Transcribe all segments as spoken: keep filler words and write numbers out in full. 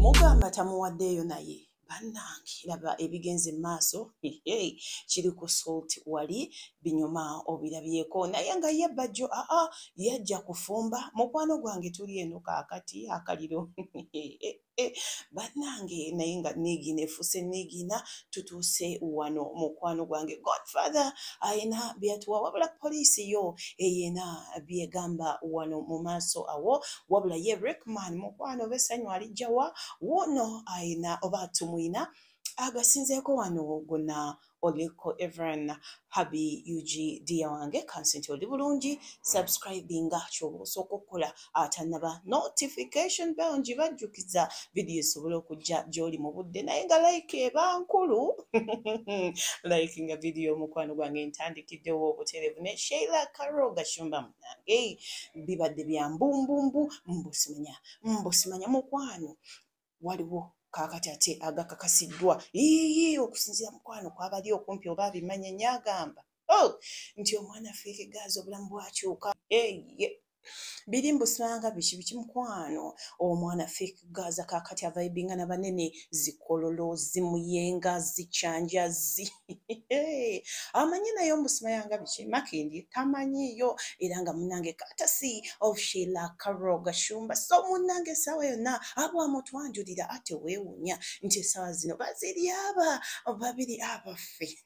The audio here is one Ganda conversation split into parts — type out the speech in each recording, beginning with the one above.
mugamba tamuwaddeeyo naye bannange laba ebigenze maaso hey, kiri ku salt wali binyuma obirabyeko naye nga ye bajjo aa yajja kufumba mukwano gwange tuli eno kaakati akaliro bannange naye nga niigina efuse niigina tutuuse wano mukwano gwange Godfather ayina byatuwa wabula poliisi yo eyina byegamba wano mu maaso awo wabula ye Rickman mukwano besanyu alijjawa wono ayina oba tumwina agasinzeeko wano gonna oliko Everan Habi U G dia wange kansinti oli bulungi subscribinga ky'osooka okukola atanaba notification bell njibajjukiza video esobola okujja gy'oli mu budde naye nga like eba nkulu like nga video mukwano gwange ntandikiddewo obuterevu ne Sheila Karo Gashumba munange bibadde bya mbumbumbu mbusimanya mbusimanya mukwano waliwo kakati ate agakakasiddwa iiii okusinzira mukwano kwabali okumpi oba bimanye nyagamba oh nti omwana feke gaza obulamu bwakyuka hey, yeah. biri mbusanga bishi bichi mukwano omwana fake gaza kakati avaibinga na banene zikololo zimuyenga zichanja zi amanyi nayo mbusima yanga bichi makindi tamanyi yo iranga munange katasi of Sheila Karo Gashumba so munange sawa yona abo amutwanjulira ate wewunya nti sawa zino baziri aba babiri abafe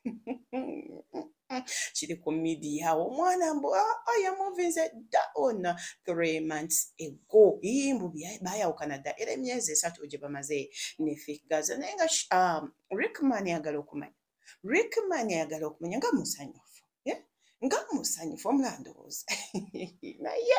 kiri ku media omwana mbu ayamuvinze down three months ago imbu bayawukana dda era emyezi esatu gye bamaze ne fake gaza naye nga um, Rickman yagala okumanya Rickman yagala okumanya nga musanyufu yeah? nga musanyufu omulandowooza naye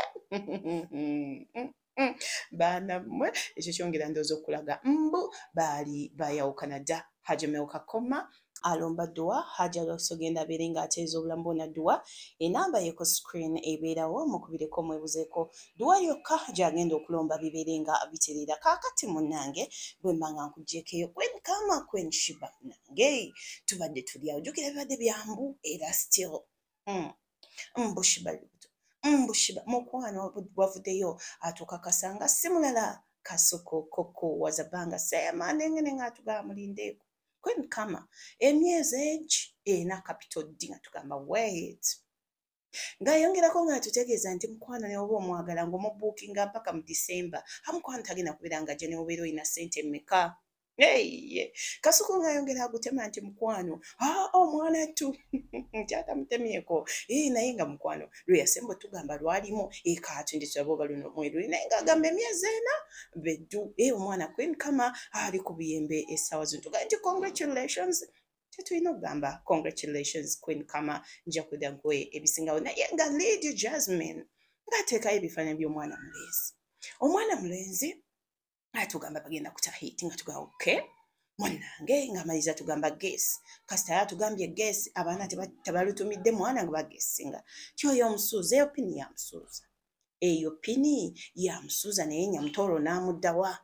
baana mmwe ekyo kyongera ndowooza okulaga mbu baali bayawukana dda hajameuka koma alomba dua haja gasogenda berenga atezo obulamu bwonna dua enamba ye ku screen ebeerawo mukubireko mwebuzeeko dua yokka gyagenda okulomba biberenga biterera kaakati munnange bwe mbanga nkugjeekeyo kwen kama kwen shiba nange tubadde tuli awo jjukira bibadde byambu era still mm. mbushiba mbushiba mukwano bwavuddeyo atukakasanga simulala kasuko koko wazabanga seyamande ngene ng'atugaba mulindeeko kwen kama emyezi egi ena capital D nga tugamba wait nga yongerako nga tutegeeza nti mukwano ne oba omwagala ng'omubuukinga mpaka mu December amukwano tagenda kubeera nga gye ne obeera olina ssente mmeka hey kasuku nga yongera agutema nti mukwano ah omwana tu nti atamutemyeko eh naye nga mukwano lwe yasembo tugamba lwalimu ekatu ndi sabo baluno mweru naye nga agamba emyezi ena beddu eh omwana Queen kama ali ku biyembe esawa zintuga nti congratulations tetulina okugamba congratulations Queen kama nja kuda nkwe ebisingawo naye nga Lady Jasmine ngateekayo ebifaananyi by'omwana mulenzi omwana mulenzi atugamba bagenda kutahiti nga tugamba okay mwanange nga maliza tugamba guess kasita yatugambye guess abaana tebalutumidde mwana nga bagessinga kyoyo omusuuza eyo pini ya musuuza eyo pini ya musuuza naye nyamutolo n'amuddawa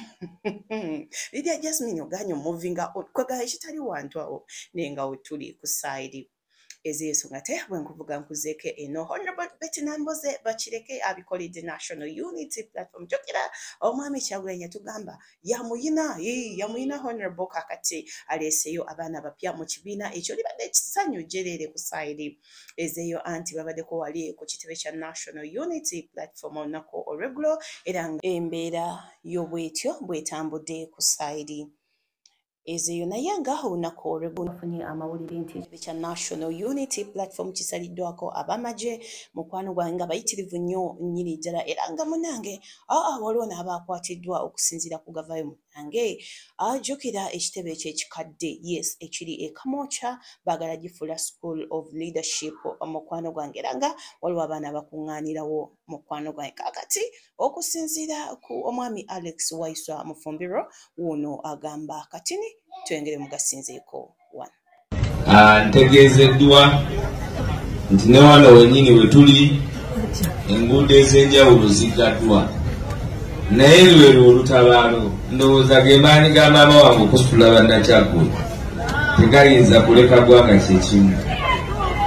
Lydia Jasmine oganyo movinga kwegala ekitali wantu awo naye nga wetuli ku side ez'ensonga te bwe nkuvuga nkuzeeke eno Honorable Betty Namboze bakireke abikolidde National Unity Platform jjukira omwami Kyagulanyi tugamba yamuyina yamuyina Honorable kakati aleeseyo abaana abapya mu kibiina ekyo libadde ekisanyu gyereere ku side ezeeyo anti babaddeko wali ku kitebe kya National Unity Platform olunaku olweggulo era embeera y'obwetyo bwetambudde ku side ezeyo naye nga olunaku olweggulo funye amawulire nti ekitebe kya National Unity Platform kisaliddwako abamaje mukwano gwange nga bayitirivu nnyo nnyini ddala era nga munange aa waliwo n'abaakwatiddwa okusinziira ku gavayo munange ajjukira ekitebe ekyekikadde yes ekiri e Kamwokya baagala gifuula School of Leadership mukwano gwange era nga waliwo abaana abakuŋŋaanirawo mukwano gwange kakati okusinziira ku omwami Alex Waiswa Mufumbiro wuno agamba katini twengere mugasinzeeko wano ntegeezeddwa nti ne wano wennyini we tuli enguudo ez'enjawulo ziggaddwa naye lwero olutabaalo ndowooza ge maanyi ga maama wange okusitula bannakyagula tegayinza kuleka gwaka kyekimu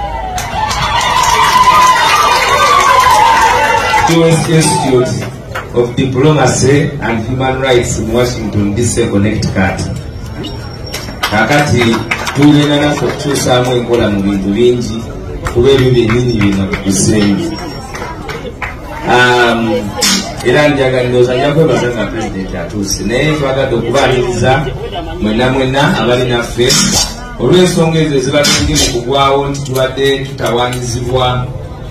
Institute of Diplomacy and Human Rights in Washington, D C Connecticut. Kakati tulina naffe okukyusaamu enkola mu bintu bingi kuba ebyo byennyini bino tusengi. Era njagala ndowooza nja kwebaza nga pulezidenti atuuse naye twagadde okubaaniriza mwenna mwenna abali naffe olw'ensonga ezo ezibadde ziri mu kugwawo nti tubadde tutawaanyizibwa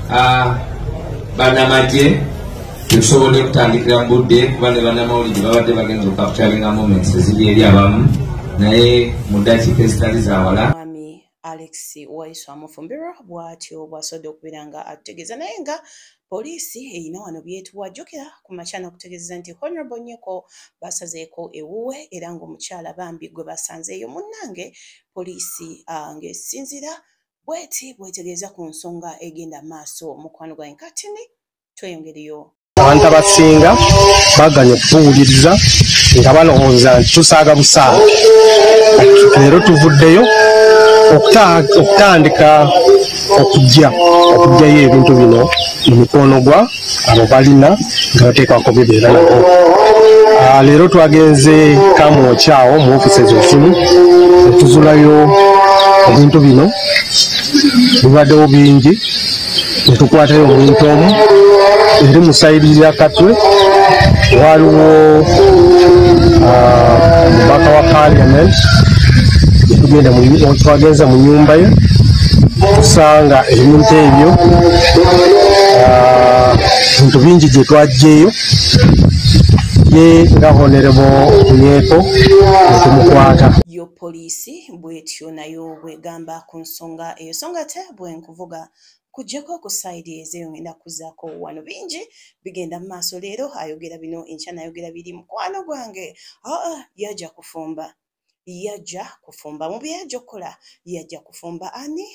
bannamagye tetusobodde kutandikira mu budde kuba ne bannamawulire babadde bagenza okukapitalinga moments eziri eri abamu naye mu ddakiika ezitali zawala. Mwami Alex Waiswa Mufumbirwa bw'atyo bw'asodde okubeera nga atutegeeza naye nga poliisi erina wano byetuwa jjukira ku makyana okutegeeza nti Honorable Nyeko basazeeko ewuwe era ng'omukyala bambi gwe basanzeeyo munnange poliisi ng'esinzira bweti bwetegeeza ku nsonga egenda maaso mukwano gwa enkatini tweyongereyo. Abantu abasinga baganya okutuwuliriza nga balowooza nti tusaaga busaaga. Leero tuvuddeyo okutandika okujja okujjayo ebintu bino mu mikono gwa abo balina nga bateekako bibeera nabo. Leero twagenze Kamwokyawo mu ofiisi ezimu ne tuzulayo ebintu bino bibaddewo bingi ne tukwatayo omuntu omu eri mu sayidi ya Katwe waliwo omubaka wa Parliament tugenda twagenza mu nyumba ye tusanga ebintu ebyo bintu bingi gye twajjeeyo ye nga Honorable Nyeko netumukwata. Yo poliisi bwetyo nayo bwegamba ku nsonga eyo songa te bwenkuvuga kujjako ku sayidi ezeyongenda kuzaako wano bingi bigenda mu maaso. Leero ayogera bino enkya nayogera biri mukwano gwange aa yajja kufumba yajja kufumba mu byajja okukola yajja kufumba ani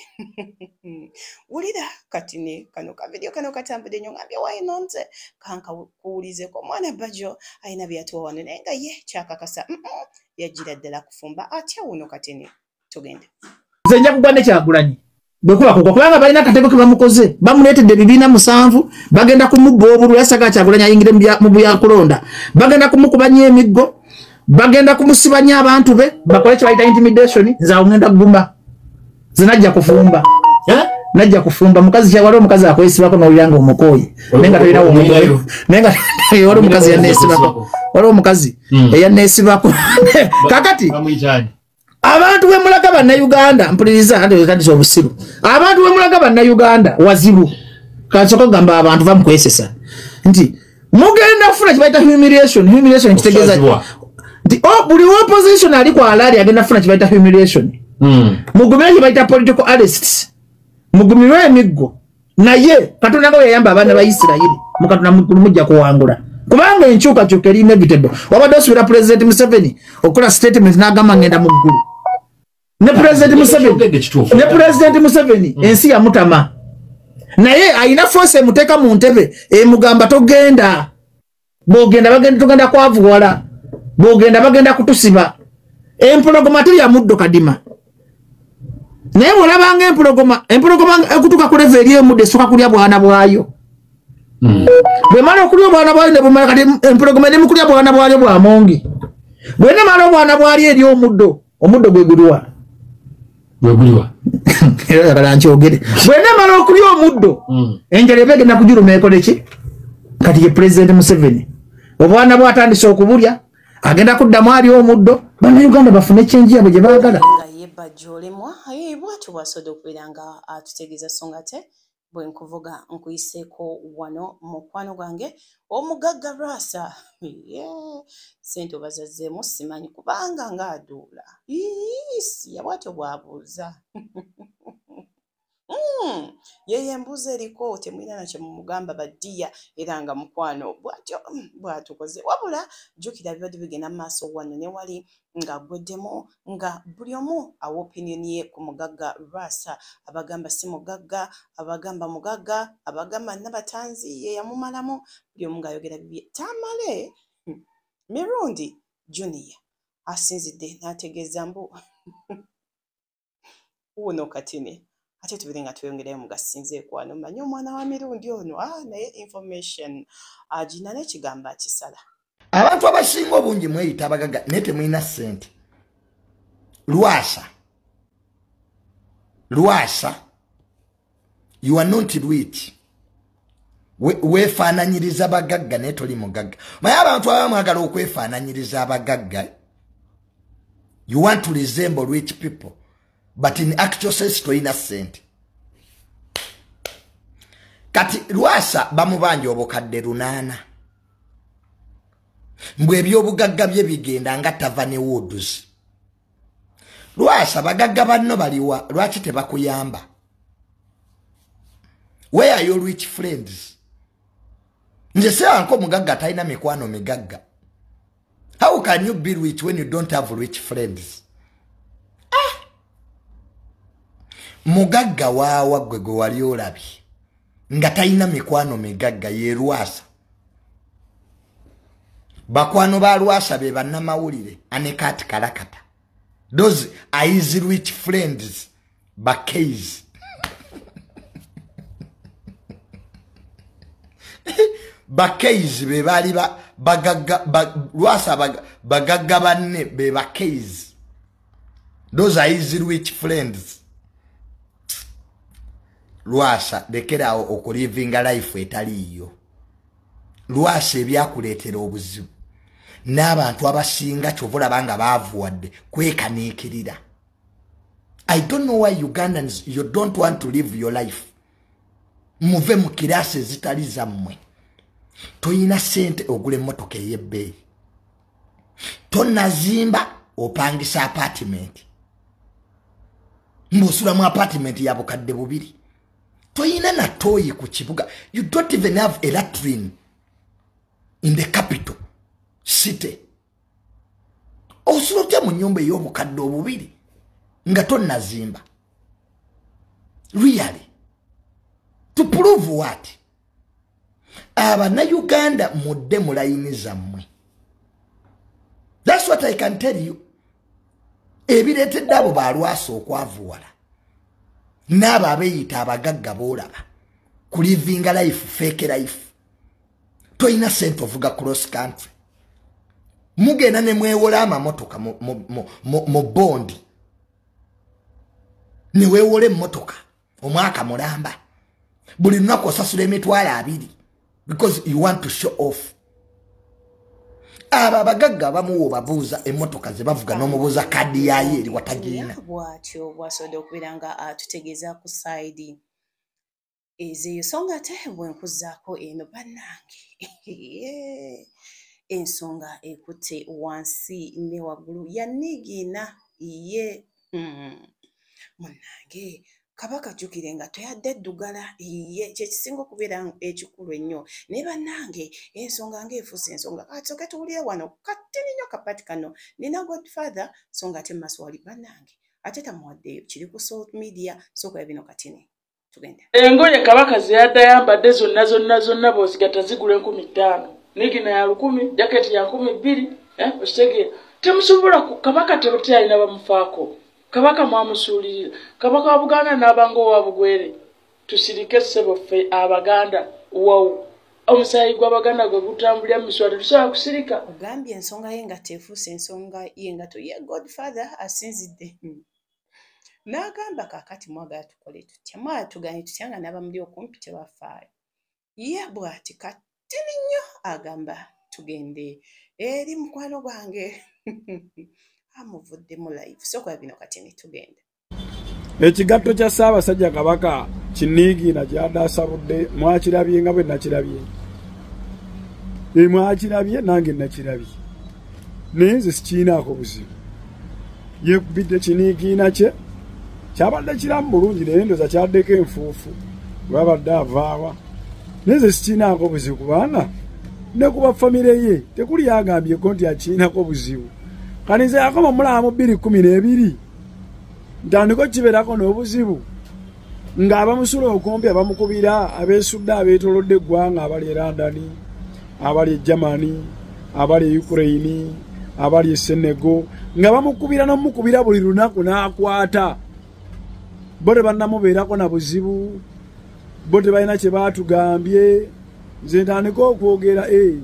wulira katini kano ka video kano katambudde nnyo ngambye wayino nze kanka kuwulizeko omwana Bajjo ayina byatuwa wano naye nga ye kyakakasa yajjira ddala kufumba atya wuno katini tugende nze nja kugwa ne Kyagulanyi bwekuba kugwa kubanga balina akatego ke bamukoze bamuleetedde bibiina musanvu bagenda kumubba obululu yasaga Kyagulanyi ayingire mu byakulonda bagenda kumukubanya emiggo bagenda kumusibanya abantu be bakole kye bayita intimidation nze awo ngenda kugumba nze najja kufumba najja kufumba mukazi kya wali omukazi akwesibako n'owulira nga omukoyi naye nga tolina omukoyi naye nga wali omukazi yanneesibako wali omukazi eyanneesibako kakati abantu bwe mulaga bannayuganda mpuliriza ate wekadisa obusiru abantu bwe mulaga bannayuganda wazibu kansoko kugamba abantu bamukwesesa nti mugenda kufuna kye bayita humiliation humiliation kitegeeza nti buli opposition ali ku alali agenda kufuna kye bayita humiliation mugumire kye bayita political arrests mugumirwe emiggo naye Katonda nga yayamba abaana ba Isirayiri mukatonda mujja kuwangula kubanga enkyukakyuka eri inevitable. Wabadde osubira President Museveni okukola statement n'agamba ngenda mu ggulu ne President Museveni ne President Museveni ensi ya mutama naye ayina force emuteeka mu ntebe emugamba togenda bw'ogenda bagenda tugenda kwavuwala bw'ogenda bagenda kutusiba empologoma teri ya muddo kadima naye bw'olabanga empologoma empologoma ekutuuka ku level eri emuddo esooka kulya bwana bwayo bwe mala okulya obwana bwayo ne bumala kati empologoma ne mukulya bwana bwayo bwa mongi bwe ne mala obwana bwali eri omuddo omuddo gwe gulwa gwe gulwa era kala nkyogere bwe ne mala okulya omuddo enjala eba egenda kujuluma ekole ki kati ye President Museveni obwana bwatandise okubulya agenda kuddamu ali omuddo bannayuganda bafune ekyenji yabwe gye baagala Bajjo olemwa aye bwatyo bwasodde okubeera nga atutegeeza songa te bwe nkuvuga nkuyiseeko wano mukwano gwange omugagga Rwasa sente obazazzeemu simanyi kubanga ng'aduula siya bwatyo bwabuuza yeye embuuza eriko temwina nakyo mumugamba baddiya era nga mukwano bwatyo bwatukoze wabula jjukira bibadde bigenda mu maaso wano ne wali ng'aggweddemu nga buli omu awa opinion ye ku mugagga Rwasa abagamba si mugagga abagamba mugagga abagamba Nabatanzi ye yamumalamu buli omu ng'ayogera bibye Tamale Mirundi Junior asinzidde n'ategeeza mbu wuno katini ate tubire nga tweyongerayo mugasinze kwano manyo omwana wa mirundi ono ah naye information agina n'ekigamba kisala abantu abasinga obungi mweyita abagagga naye temulina ssente Lwasa Lwasa you are not rich we wefaananyiriza abagagga naye toli mugagga maye abantu abamu mwagala okwefaananyiriza abagagga you want to resemble rich people but in actual sense toyina ssente kati Lwasa bamubanja obukadde lunaana mbwe ebyobugagga bye bigenda nga Tavane Woods Lwasa bagagga banno baliwa lwaki tebakuyamba where are your rich friends nje sewa nko mugagga talina mikwano migagga how can you be rich when you don't have rich friends ah mugagga waawa gwe gwe wali olabye nga talina mikwano migagga ye Lwasa bakwano ba Lwasa be bannamawulire anekati kalakata those are his rich friends bakeiz bakeiz be bali ba bagagga Lwasa bagagga banne be bakeiz those are his rich friends Lwasa lekera okulivinga life etaliyo Lwasa ebyakuleetera obuzibu n'abantu abasinga kyovula banga baavuwadde kwekaniikirira I don't know why Ugandans you don't want to live your life muve mu kirasi zitali zammwe toyina sente ogule emmotoka ey'ebbeeyi tonnazimba opangisa apartment mbusula mu apartment ya bukadde bubiri toyina na toyi ku kibuga you don't even have a latrine in the capital city osulotya mu nyumba ey'obukadde obubiri nga tonnazimba really to prove what abana Uganda mudde mu layini zammwe that's what I can tell you ebireetedde abo ba Lwasa okwavuwala n'abo abeeyita abagagga boolaba ku livinga life fake life toyina sente ovuga cross country mugenda ne mwewola amamotoka mu bondi ne weewola emmotoka omwaka mulamba buli lunaku osasula emitwalo abiri because you want to show off abo abagagga abamu obabuuza emmotoka ze bavuga n'omubuuza kaddi yayo eri watagiina bwatyo bwasobodde okubeera nga tutegeeza ku saidi ezeyo songa ate bwenkuzzaako eno bannange ensonga ekutte wansi ne waggulu yannigiina ye munnange kabaka jjukire nga toyadde eddugala ye kyekisinga okubeera ekikulu ennyo naye bannange ensonga ng'efuuse ensonga katsoke tuwulire wano katini nnyo kapati kano nina Godfather so nga ate mmaso wali bannange ate tamuwaddeyo kiri ku social media sookola bino katini tugende engoye kabaka ziyadde ayambadde zonna zonna zonna bw'ozigata zigula enkumi ttaano nigina ya lukumi jaketi ya nkumi bbiri eh okitegeera temusobola ku kabaka tebuti alina bamufaako kabaka mwamusuulirira kabaka wa Buganda n'abanga owa Bugwere tusirike ssebo ffe abaganda wow omusaayi gw'abaganda gwe gutambulira mu miswata tusobola kusirika ogambye ensonga ye nga teefuuse ensonga ye nga toye Godfather asinzidde n'agamba kaakati mwagala tukole tutya mwagala tuganye tutya nga n'abamuli okumpi tebafaayo ye bw'ati katini nnyo agamba tugende eri mukwano gwange amuvuddemu live sokola bino katini tugende ekigatto kya Ssaabasajja Kabaka kinniigiina kyadde asabudde mwakirabye nga bwe nakirabye e mwakirabye nange nakirabye naye nze sikiinaako buzibu yekubidde kiniigiina kye kyabadde kiramu bulungi naye ndoza kyaddeko enfuufu lwabadde avaawa naye nze sikiinaako buzibu kubanga ne kuba famire ye tekuli yagambyeko nti akiinako buzibu kani nze yakoma mulaamu bbiri kumi n'ebiri ntandiko kibeerako n'obuzibu ng'abamusula okumpi abamukubira abeesudde abeetolodde eggwanga abali e London abali e Germany abali e Ukraine abali e Senegal nga bamukubira n'omukubira buli lunaku n'akwata bo tebannamubeerako na buzibu, bo tebalina kye baatugambye. Nze ntandika okwogera e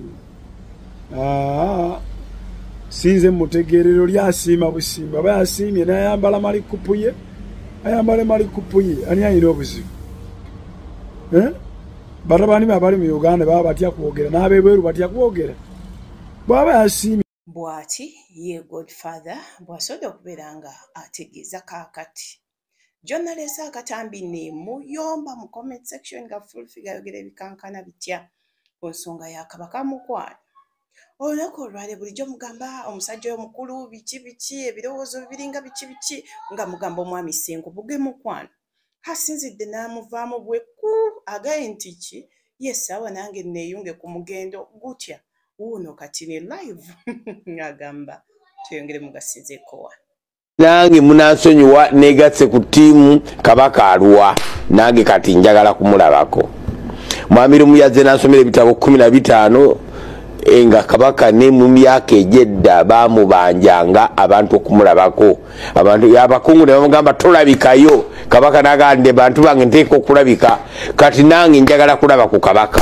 sinze mutegeerero lyasiima busimba, aba yasiimye n'ayambala malikupu ye, ayambale malikupu ye, ani ayina obuzibu? Batabani be abali mu Uganda baba batya kwogera, n'ab'ebweru batya kwogera, bw'aba yasiimye. Bw'ati ye Godfather bw'asobola okubeera nga ategeeza kaakati. Journalist akatambi ne muyomba mu comment section nga full figure yogera ebikankana bitya ku nsonga ya Kabaka Mukwano. Olunaku olwale bulijjo mugamba omusajja omukulu biki biki ebirowoozo bibiringa biki biki nga mugamba omwami Ssengo Buge Mukwano. Hasinzidde n'amuvaamu bweku agaye nti ki yessaawa nange neeyunge ku mugendo gutya wuuno kati ne live ng'agamba tweyongere mugasizeeko wa. Nange munansonyiwa negatse ku ttiimu Kabaka Alwa, nange kati njagala kumulabako. Mwami Lumuyaze nansomera ebitabo kumi na bitaano enga Kabaka ne mu myaka egyedda baamubanjanga abantu okumulabako. Abantu abakungu ne bamugamba tolabikayo, Kabaka n'agamba bantu bange nteeka okulabika, kati nange njagala kulaba ku Kabaka.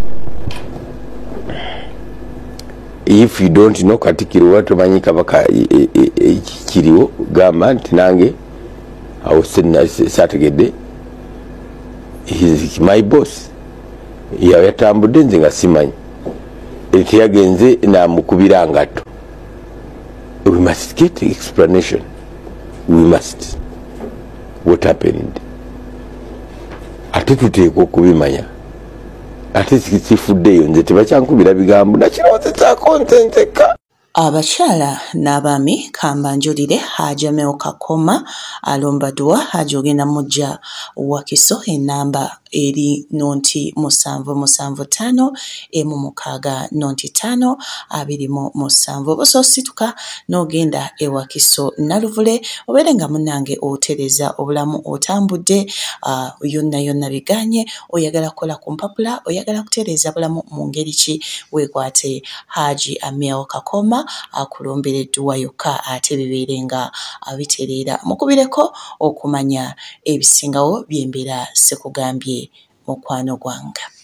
If you don't know Katikiro watu manyi Kabaka kiriwo gamba nti nange awo sategedde he's my boss. Ya yatambudde nze nga simanyi eti yagenze namukubira ngato. We must get explanation. We must. What happened? Ate tuteekwa okubimanya. Ate sikifuddeyo nze tebakyankubira bigambo nakirowoozezaako nze nzekka. Abakyala n'abaami kambanjulire Hajja Meo Kakoma alomba dduwa Hajja ogenda mujja Wakiso enamba eri nonti musanvu musanvu ttaano emu mukaaga nonti ttaano abiri mu musanvu. Bososituka n'ogenda e Wakiso Naluvule obeere nga munnange otereza obulamu otambudde uh, yonna yonna biganye oyagala kukola ku mpapula oyagala kutereza bulamu mu ngeri ki weekwate Hajji Meo Kakoma akulombera edduwa yokka ate bibeere nga abitereera mukubireko okumanya ebisingawo by'embeera sekugambye mukwano gwanga.